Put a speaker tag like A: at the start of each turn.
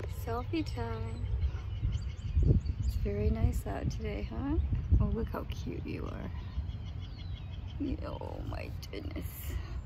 A: Selfie time. It's very nice out today, huh? Oh, look how cute you are. Oh my goodness.